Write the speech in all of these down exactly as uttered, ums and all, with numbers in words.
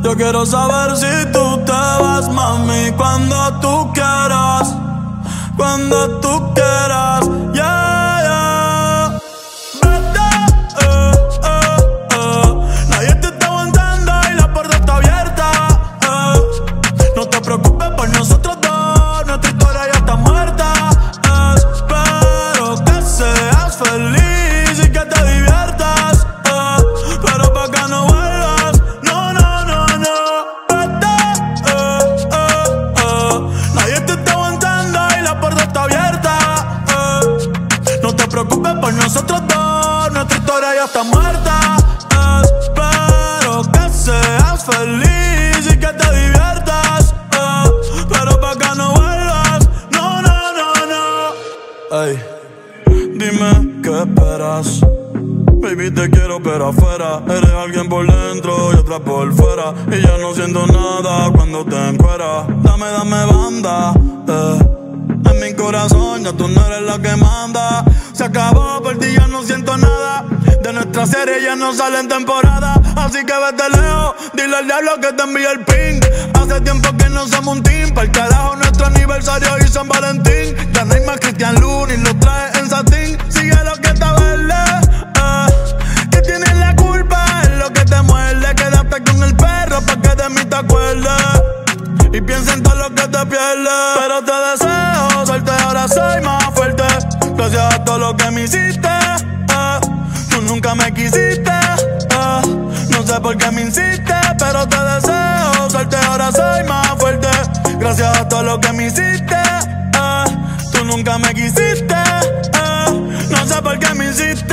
Yo quiero saber si tú te vas, mami, cuando tú quieras, cuando tú quieras, yeah, yeah. Vete, eh, eh, eh. Nadie te está aguantando y la puerta está abierta, eh. No te preocupes por nosotros dos, nuestra historia ya está muerta. Espero que seas feliz y que te diviertas, eh. Pero pa' que no vuelvas, no, no, no, no. Vete, eh, eh, eh. Nadie te está aguantando y la puerta está abierta, eh. No te preocupes por nosotros dos, nuestra historia ya está muerta. Espero que seas feliz y que te diviertas, eh. Pero pa' que no vuelvas, no, no, no, no. Ey, dime qué esperas. Baby, te quiero pero afuera. Eres alguien por dentro y otra por fuera, y ya no siento nada cuando te encueras. Dame, dame banda, eh. En mi corazón ya tú no eres la que manda. Se acabó, por ti ya no siento nada. De nuestra serie ya no sale en temporada. Así que vete lejos, dile al diablo que te envíe el ping. Hace tiempo que no somos un team. Pa'l carajo nuestro aniversario y San Valentín. Ya no hay más Cristian Luna y lo trae en satín. Sigue lo que está verde, eh. Que tienes la culpa, es lo que te muerde. Quédate con el perro pa' que de mí te acuerdes y piensa en todo lo que te pierdes. Pero te deseo suerte, ahora soy más fuerte. Gracias a todo lo que me hiciste, eh. Tú nunca me quisiste, eh. No sé por qué me insistes, pero te deseo suerte, ahora soy más fuerte. Gracias a todo lo que me hiciste, eh. Tú nunca me quisiste, eh. No sé por qué me insistes.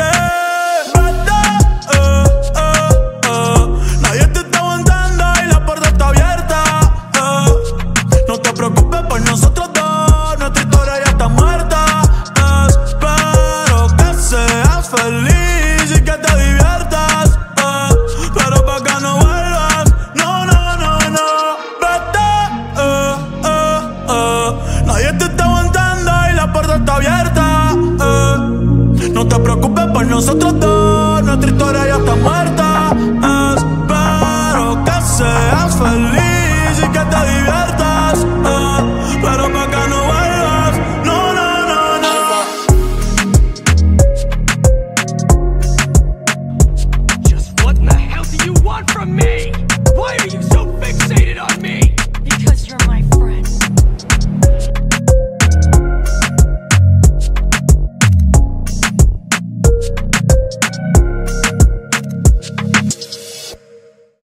Nosotros dos, nuestra historia ya está muerta. Espero que seas feliz y que te diviertas, eh. Pero pa' que no vuelvas, no, no, no, no. Vete, eh, eh, eh. Nadie te está aguantando y la puerta está abierta, eh. No te preocupes por nosotros dos, nuestra historia ya está muerta.